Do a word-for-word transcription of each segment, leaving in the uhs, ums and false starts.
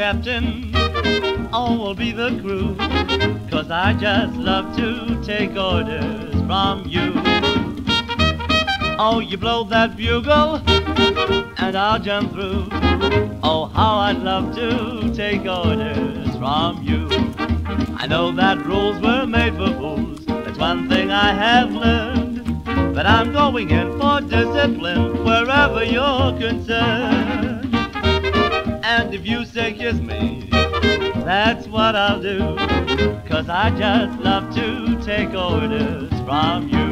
captain, all will be the crew, 'cause I just love to take orders from you. Oh, you blow that bugle, and I'll jump through. Oh, how I'd love to take orders from you. I know that rules were made for fools, that's one thing I have learned, but I'm going in for discipline wherever you're concerned. And if you say kiss me, that's what I'll do, 'cause I just love to take orders from you.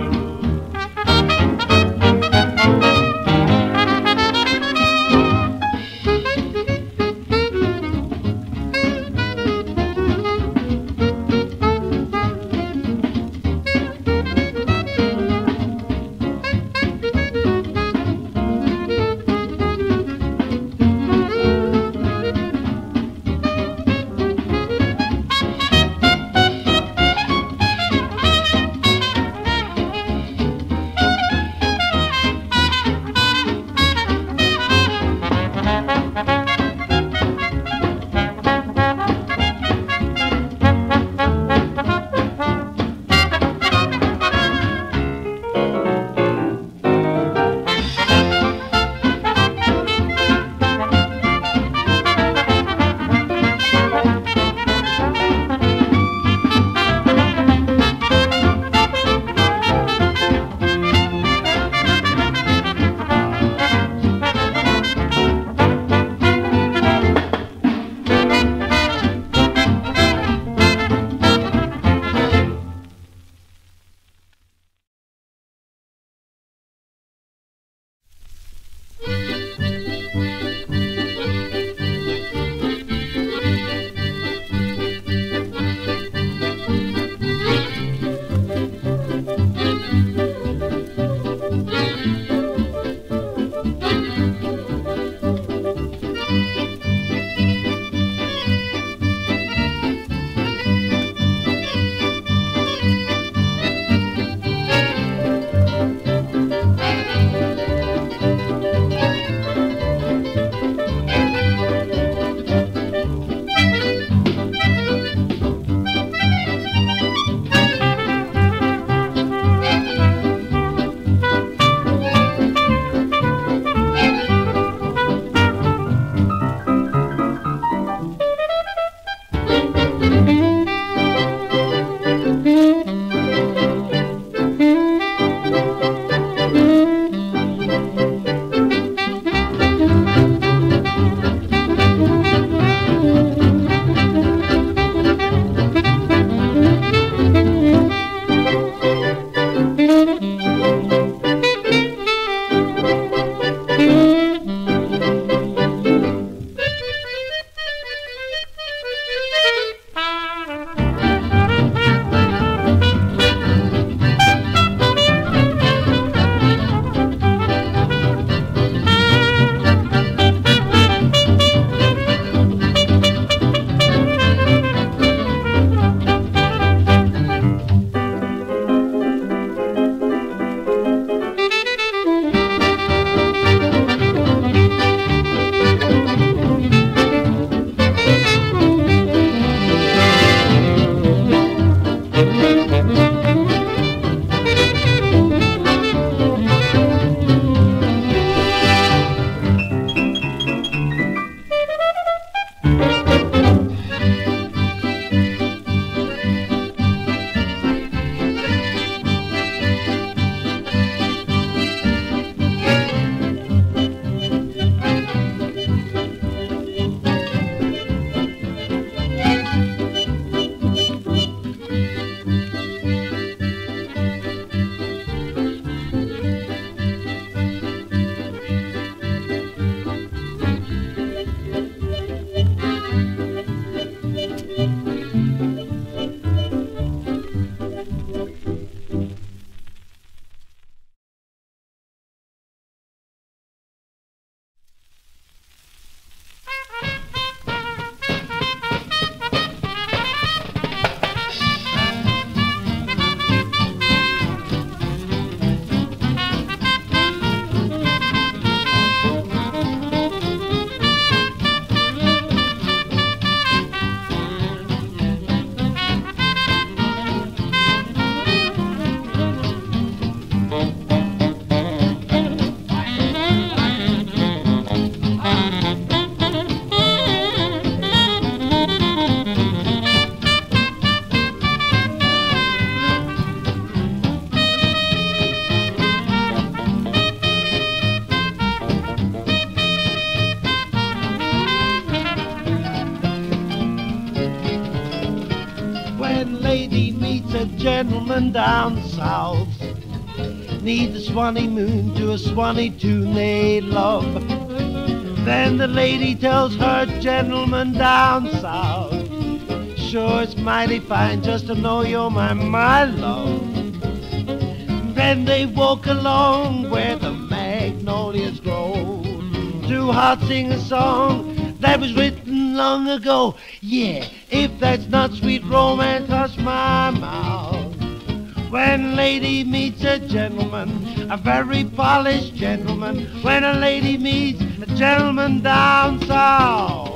when lady meets a gentleman down south. Need the Swanee moon to a Swanee tune they love. Then the lady tells her gentleman down south, sure it's mighty fine just to know you're my, my love. Then they walk along where the magnolias grow, to heart sing a song that was written long ago. Yeah, if that's not sweet romance, hush my mouth. When lady meets a gentleman, a very polished gentleman, when a lady meets a gentleman down south.